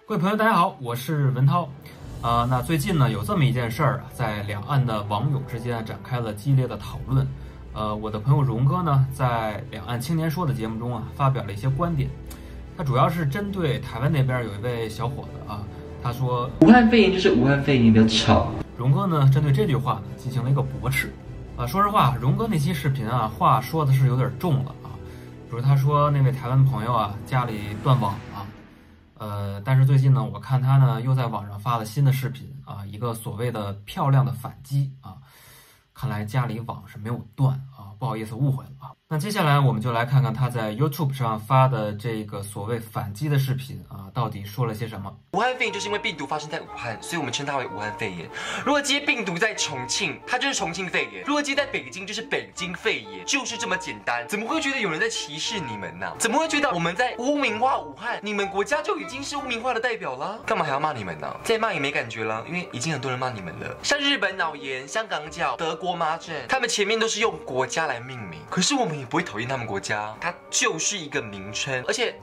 各位朋友，大家好，我是文涛。那最近呢，有这么一件事儿啊，在两岸的网友之间展开了激烈的讨论。我的朋友荣哥呢，在两岸青年说的节目中啊，发表了一些观点。他主要是针对台湾那边有一位小伙子啊，他说武汉肺炎就是武汉肺炎，不要吵。 荣哥呢，针对这句话呢，进行了一个驳斥。说实话，荣哥那期视频啊，话说的是有点重了啊。比如他说那位台湾朋友啊，家里断网了。但是最近呢，我看他呢又在网上发了新的视频啊，一个所谓的漂亮的反击啊，看来家里网是没有断啊，不好意思误会了啊。那接下来我们就来看看他在 YouTube 上发的这个所谓反击的视频啊，到底说了些什么。 武汉肺炎就是因为病毒发生在武汉，所以我们称它为武汉肺炎。如果今天病毒在重庆，它就是重庆肺炎；如果今天在北京，就是北京肺炎，就是这么简单。怎么会觉得有人在歧视你们呢？怎么会觉得我们在污名化武汉？你们国家就已经是污名化的代表了，干嘛还要骂你们呢？再骂也没感觉了，因为已经很多人骂你们了。像日本脑炎、香港脚、德国麻疹，他们前面都是用国家来命名，可是我们也不会讨厌他们国家，它就是一个名称。而且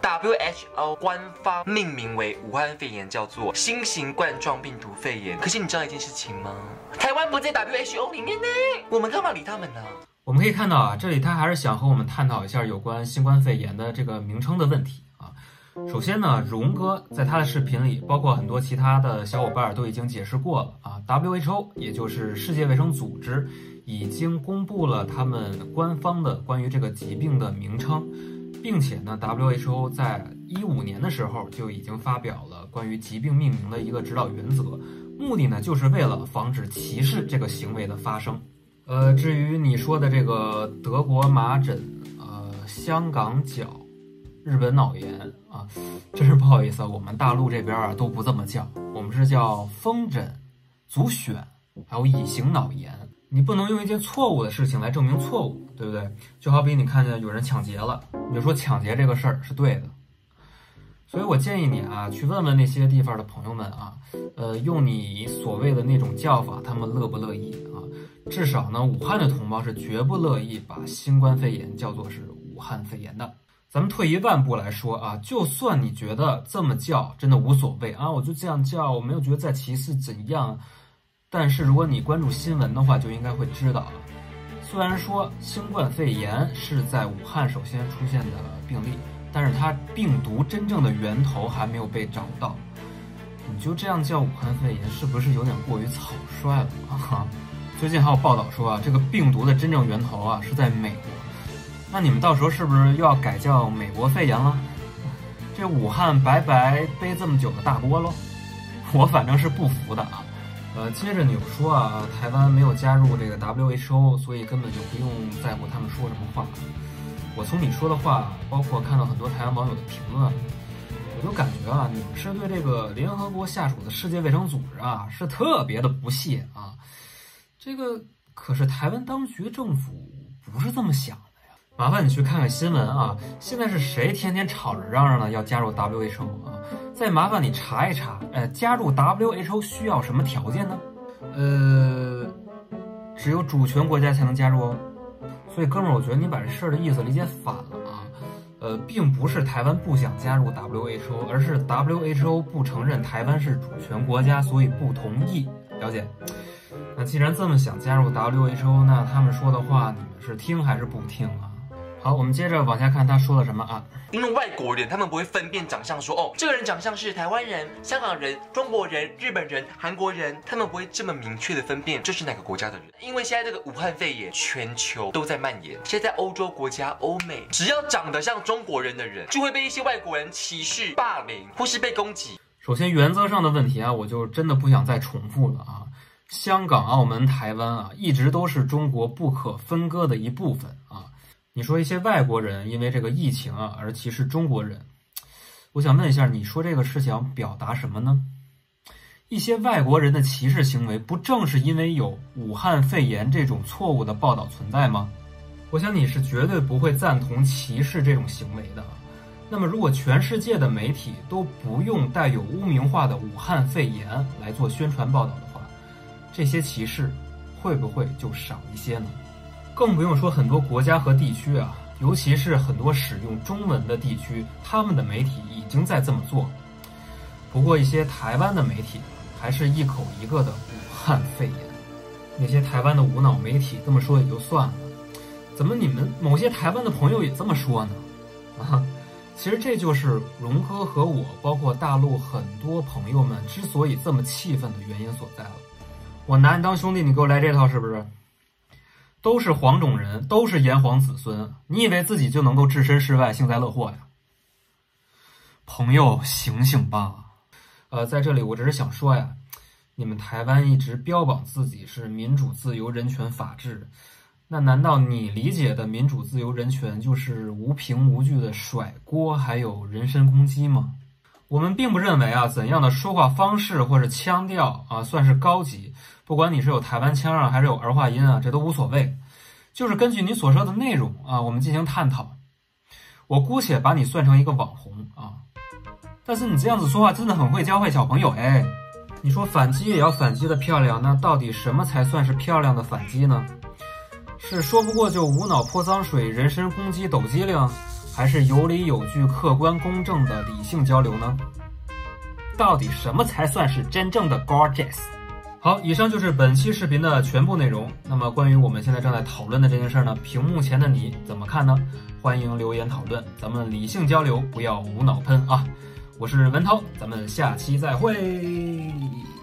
WHO 官方命名为武汉肺炎，叫做新型冠状病毒肺炎。可是你知道一件事情吗？台湾不在 WHO 里面呢，我们干嘛理他们呢？ 我们可以看到啊，这里他还是想和我们探讨一下有关新冠肺炎的这个名称的问题啊。首先呢，荣哥在他的视频里，包括很多其他的小伙伴都已经解释过了啊。WHO 也就是世界卫生组织已经公布了他们官方的关于这个疾病的名称，并且呢 WHO 在2015年的时候就已经发表了关于疾病命名的一个指导原则，目的呢就是为了防止歧视这个行为的发生。至于你说的这个德国麻疹、香港脚、日本脑炎啊，真是不好意思啊，我们大陆这边啊都不这么叫，我们是叫风疹、足癣，还有乙型脑炎。你不能用一件错误的事情来证明错误，对不对？就好比你看见有人抢劫了，你就说抢劫这个事儿是对的。所以我建议你啊，去问问那些地方的朋友们啊，用你所谓的那种叫法，他们乐不乐意啊？至少呢，武汉的同胞是绝不乐意把新冠肺炎叫做是武汉肺炎的。咱们退一万步来说啊，就算你觉得这么叫真的无所谓啊，我就这样叫，我没有觉得在歧视怎样。但是如果你关注新闻的话，就应该会知道啊，虽然说新冠肺炎是在武汉首先出现的病例，但是它病毒真正的源头还没有被找到。你就这样叫武汉肺炎，是不是有点过于草率了啊？最近还有报道说啊，这个病毒的真正源头啊是在美国。那你们到时候是不是又要改叫美国肺炎了？这武汉白白背这么久的大锅喽？我反正是不服的啊。接着你又说啊，台湾没有加入这个 WHO， 所以根本就不用在乎他们说什么话。我从你说的话，包括看到很多台湾网友的评论，我就感觉啊，你们是对这个联合国下属的世界卫生组织啊是特别的不屑啊。这个可是台湾当局政府不是这么想的呀。麻烦你去看看新闻啊，现在是谁天天吵着嚷嚷呢要加入 WHO 啊？再麻烦你查一查，加入 WHO 需要什么条件呢？只有主权国家才能加入哦。所以哥们儿，我觉得你把这事儿的意思理解反了啊。并不是台湾不想加入 WHO， 而是 WHO 不承认台湾是主权国家，所以不同意。了解？那既然这么想加入 WHO， 那他们说的话你们是听还是不听啊？好，我们接着往下看他说了什么啊？ 因为外国人他们不会分辨长相说，哦，这个人长相是台湾人、香港人、中国人、日本人、韩国人，他们不会这么明确的分辨这是哪个国家的人。因为现在这个武汉肺炎全球都在蔓延，现在在欧洲国家、欧美，只要长得像中国人的人，就会被一些外国人歧视、霸凌或是被攻击。 首先原则上的问题啊，我就真的不想再重复了啊。香港、澳门、台湾啊，一直都是中国不可分割的一部分啊。你说一些外国人因为这个疫情啊而歧视中国人，我想问一下，你说这个是想表达什么呢？一些外国人的歧视行为，不正是因为有武汉肺炎这种错误的报道存在吗？我想你是绝对不会赞同歧视这种行为的。那么如果全世界的媒体都不用带有污名化的武汉肺炎来做宣传报道的话，这些歧视会不会就少一些呢？更不用说很多国家和地区啊，尤其是很多使用中文的地区，他们的媒体已经在这么做。 不过一些台湾的媒体还是一口一个的武汉肺炎。那些台湾的无脑媒体这么说也就算了，怎么你们某些台湾的朋友也这么说呢？啊，其实这就是荣哥和我，包括大陆很多朋友们之所以这么气愤的原因所在了。我拿你当兄弟，你给我来这套是不是？都是黄种人，都是炎黄子孙，你以为自己就能够置身事外，幸灾乐祸呀？朋友，醒醒吧！在这里我只是想说呀，你们台湾一直标榜自己是民主、自由、人权、法治，那难道你理解的民主、自由、人权就是无凭无据的甩锅，还有人身攻击吗？我们并不认为怎样的说话方式或者腔调算是高级，不管你是有台湾腔还是有儿化音这都无所谓，就是根据你所说的内容我们进行探讨。我姑且把你算成一个网红但是你这样子说话真的很会教坏小朋友哎。你说反击也要反击的漂亮，那到底什么才算是漂亮的反击呢？是说不过就无脑泼脏水、人身攻击、抖机灵，还是有理有据、客观公正的理性交流呢？到底什么才算是真正的 gorgeous？ 好，以上就是本期视频的全部内容。那么关于我们现在正在讨论的这件事呢，屏幕前的你怎么看呢？欢迎留言讨论，咱们理性交流，不要无脑喷啊！我是文涛，咱们下期再会。